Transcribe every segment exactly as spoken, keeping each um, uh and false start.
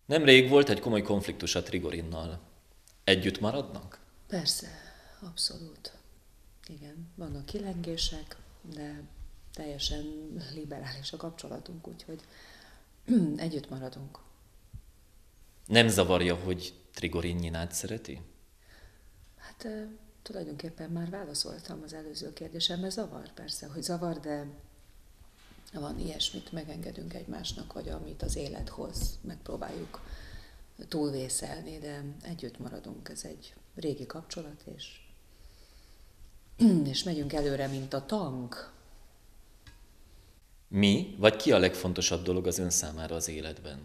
Nemrég volt egy komoly konfliktus a Trigorinnal. Együtt maradnak? Persze, abszolút. Igen, vannak kilengések, de teljesen liberális a kapcsolatunk, úgyhogy együtt maradunk. Nem zavarja, hogy Trigorin Nyinát szereti? Hát tulajdonképpen már válaszoltam az előző kérdésemre. Zavar, persze, hogy zavar, de van ilyesmit megengedünk egymásnak, vagy amit az élet hoz, megpróbáljuk túlvészelni, de együtt maradunk. Ez egy régi kapcsolat, és, és megyünk előre, mint a tank. Mi, vagy ki a legfontosabb dolog az ön számára az életben?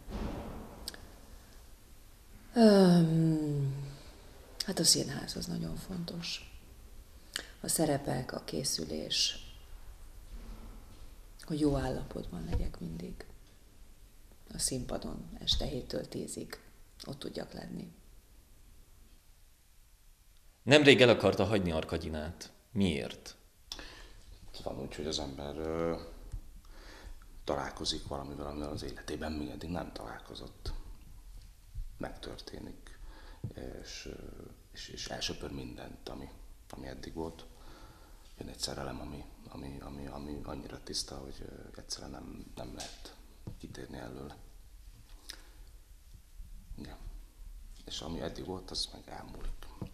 Um, hát a színház az nagyon fontos. A szerepek, a készülés, hogy jó állapotban legyek mindig. A színpadon este héttől tízig ott tudjak lenni. Nemrég el akarta hagyni Arkagyinát. Miért? Van úgy, hogy az ember ö, találkozik valamivel, amivel az életében még eddig nem találkozott. Megtörténik, és, és, és elsöpör mindent, ami, ami eddig volt. Jön egy szerelem, ami, ami, ami, ami annyira tiszta, hogy egyszerűen nem, nem lehet kitérni előle. Igen. És ami eddig volt, az meg elmúlik.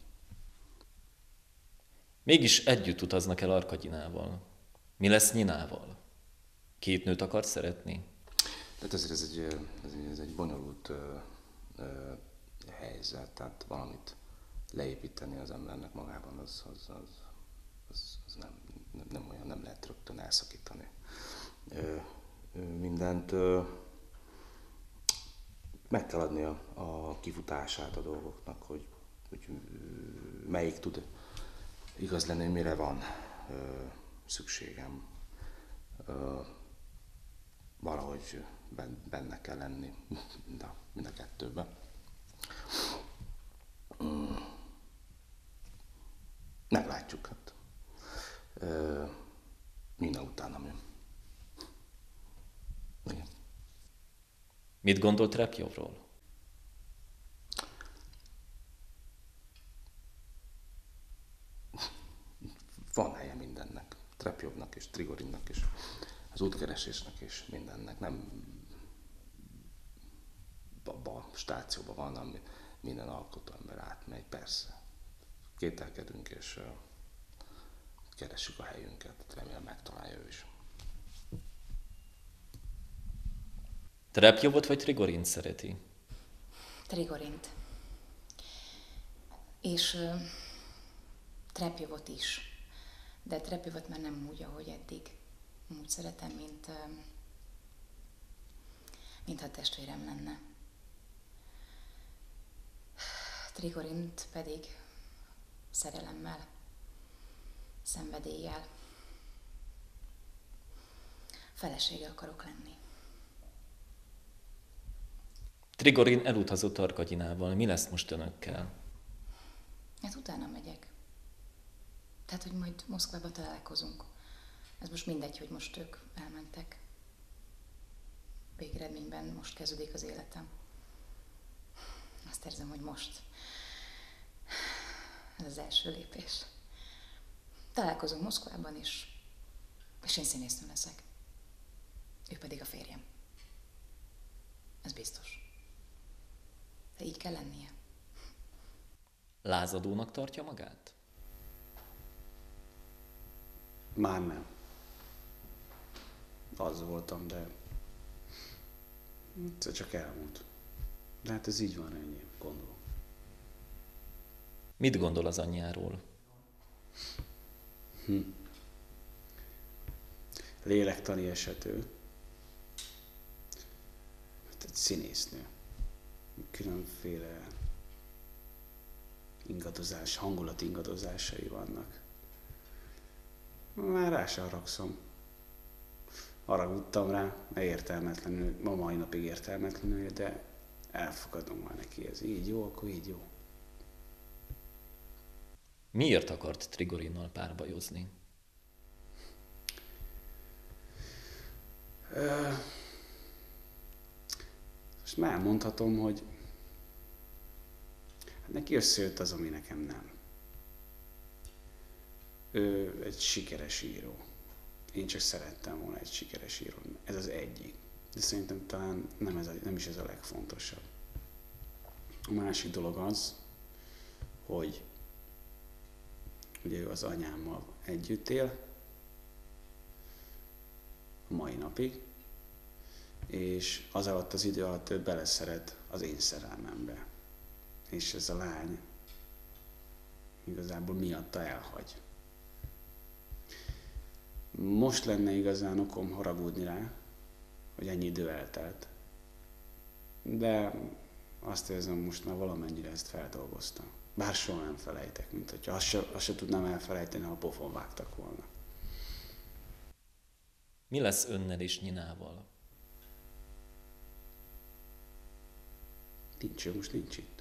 Mégis együtt utaznak el Arkagyinával. Mi lesz Nyinával? Két nőt akar szeretni? Tehát ezért ez egy, ez egy, ez egy bonyolult ö, ö, helyzet, tehát valamit leépíteni az embernek magában, az, az, az, az, az nem, nem, nem olyan, nem lehet rögtön elszakítani ö, ö, mindent. Ö, meg kell adni a, a kifutását a dolgoknak, hogy, hogy melyik tud igaz lenni, mire van ö, szükségem. Ö, valahogy benne kell lenni de mind a kettőben. Meglátjuk, hát. Ö, minden utána mi. Igen. Mit gondolt Repjovról? Van helye mindennek. Trepjovnak és Trigorinnak és az útkeresésnek és mindennek. Nem abban a stációban van, ami minden alkotó ember átmegy. Persze. Kételkedünk és uh, keressük a helyünket. Remélem megtalálja ő is. Trepjovot vagy Trigorint szereti? Trigorint. És uh, Trepjovot is. De Trepjovot már nem úgy, ahogy eddig. Úgy szeretem, mint, uh, mintha testvérem lenne. Trigorint pedig szerelemmel, szenvedéllyel. Felesége akarok lenni. Trigorin elutazott Arkagyinával. Mi lesz most önökkel? Hát utána megyek. Tehát, hogy majd Moszkvába találkozunk. Ez most mindegy, hogy most ők elmentek. Végeredményben most kezdődik az életem. Azt érzem, hogy most. Ez az első lépés. Találkozunk Moszkvában is, és én színésznő leszek. Ő pedig a férjem. Ez biztos. De így kell lennie. Lázadónak tartja magát? Már nem. Az voltam, de egyszer csak elmúlt. De hát ez így van, ennyi, gondolom. Mit gondol az anyjáról? Hm. Lélektani esető. Hát egy színésznő. Különféle ingadozás, hangulat ingadozásai vannak. Már rá se haragszom. Haragudtam rá, mert értelmetlenül, ma mai napig értelmetlenül, de elfogadom már neki, ez így jó, akkor így jó. Miért akart Trigorinnal párbajozni? Ö, Most már elmondhatom, hogy hát neki összejött az, ami nekem nem. Ő egy sikeres író. Én csak szerettem volna egy sikeres író. Ez az egyik. De szerintem talán nem, ez a, nem is ez a legfontosabb. A másik dolog az, hogy ugye ő az anyámmal együtt él, a mai napig, és az alatt az idő alatt ő beleszeret az én szerelmembe. És ez a lány igazából miatta elhagy. Most lenne igazán okom haragudni rá, hogy ennyi idő eltelt. De azt érzem, most már valamennyire ezt feldolgoztam. Bár soha nem felejtek, mint hogyha azt se, azt se tudnám elfelejteni, ha pofon vágtak volna. Mi lesz önnel és Ninával? Nincs, ő most nincs itt.